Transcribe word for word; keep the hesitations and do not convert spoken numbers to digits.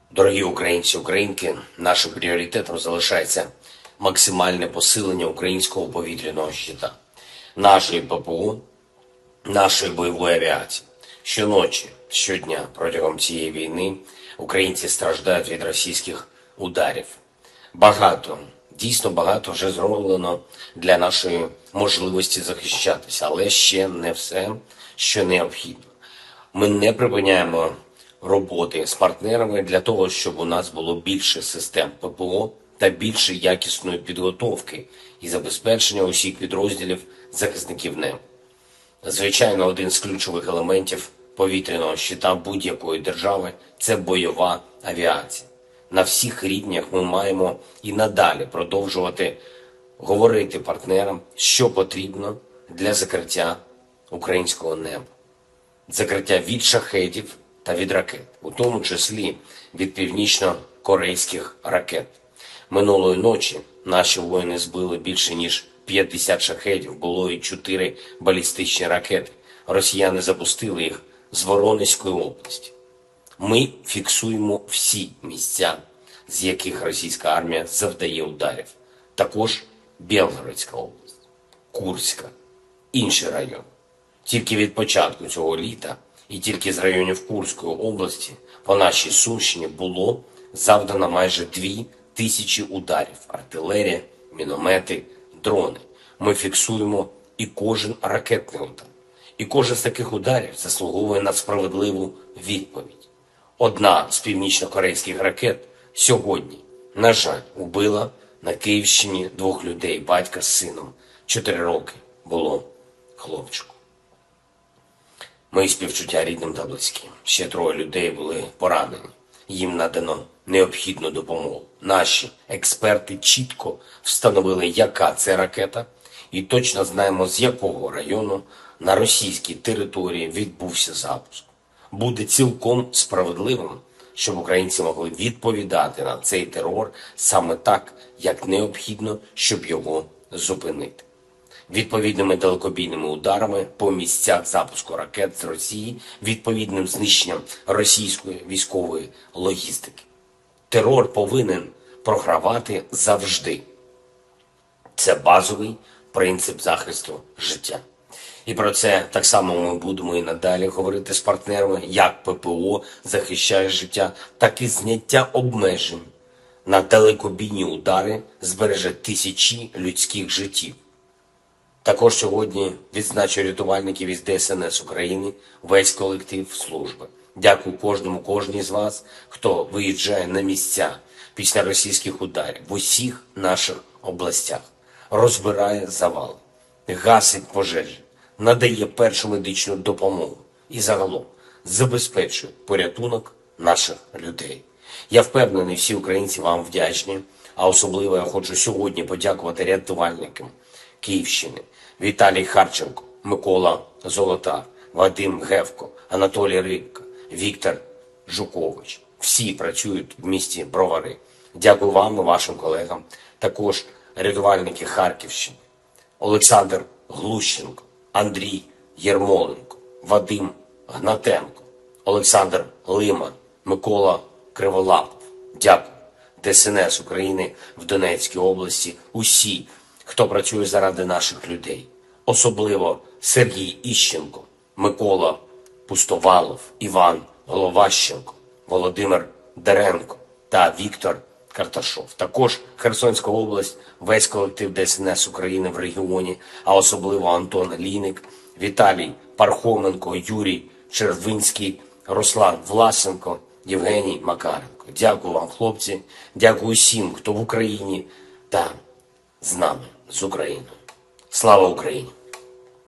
Дорогі українці, українки, нашим пріоритетом залишається максимальне посилення українського повітряного щита, нашої ППО, нашої бойової авіації. Щоночі, щодня протягом цієї війни українці страждають від російських ударів. Багато, дійсно багато вже зроблено для нашої можливості захищатися, але ще не все, що необхідно. Ми не припиняємо роботи з партнерами для того, щоб у нас було більше систем ППО та більше якісної підготовки і забезпечення усіх підрозділів захисників неба. Звичайно, один з ключових елементів повітряного щита будь-якої держави – це бойова авіація. На всіх рівнях ми маємо і надалі продовжувати говорити партнерам, що потрібно для закриття українського неба. Закриття від шахедів та від ракет, у тому числі від північно-корейських ракет. Минулої ночі наші воїни збили більше ніж п'ятдесят шахедів, було і чотири балістичні ракети. Росіяни запустили їх з Воронезької області. Ми фіксуємо всі місця, з яких російська армія завдає ударів. Також Білгородська область, Курська, інші райони. Тільки від початку цього літа і тільки з районів Курської області по нашій Сумщині було завдано майже дві тисячі ударів. Артилерія, міномети, дрони. Ми фіксуємо і кожен ракетний удар. І кожен з таких ударів заслуговує на справедливу відповідь. Одна з північно-корейських ракет сьогодні, на жаль, убила на Київщині двох людей, батька з сином. Чотири роки було хлопчику. Мої співчуття рідним та близьким. Ще троє людей були поранені. Їм надано необхідну допомогу. Наші експерти чітко встановили, яка це ракета, і точно знаємо, з якого району на російській території відбувся запуск. Буде цілком справедливим, щоб українці могли відповідати на цей терор саме так, як необхідно, щоб його зупинити. Відповідними далекобійними ударами по місцях запуску ракет з Росії, відповідним знищенням російської військової логістики. Терор повинен програвати завжди. Це базовий принцип захисту життя. І про це так само ми будемо і надалі говорити з партнерами, як ППО захищає життя, так і зняття обмежень на далекобійні удари збереже тисячі людських життів. Також сьогодні відзначу рятувальників із Де Ес Ен Ес України, весь колектив служби. Дякую кожному, кожній з вас, хто виїжджає на місця після російських ударів в усіх наших областях, розбирає завали, гасить пожежі, надає першу медичну допомогу і загалом забезпечує порятунок наших людей. Я впевнений, всі українці вам вдячні, а особливо я хочу сьогодні подякувати рятувальникам Київщини: Віталій Харченко, Микола Золотар, Вадим Гевко, Анатолій Рибка, Віктор Жукович. Всі працюють в місті Бровари. Дякую вам і вашим колегам. Також рятувальники Харківщини: Олександр Глущенко, Андрій Єрмоленко, Вадим Гнатенко, Олександр Лиман, Микола Криволапов. Дякую. Де Ес Ен Ес України в Донецькій області, усі, хто працює заради наших людей. Особливо Сергій Іщенко, Микола Пустовалов, Іван Головащенко, Володимир Деренко та Віктор Карташов. Також Херсонська область, весь колектив Де Ес Ен Ес України в регіоні, а особливо Антон Лійник, Віталій Пархоменко, Юрій Червинський, Руслан Власенко, Євгеній Макаренко. Дякую вам, хлопці. Дякую всім, хто в Україні та з нами, з Україною. Слава Україні!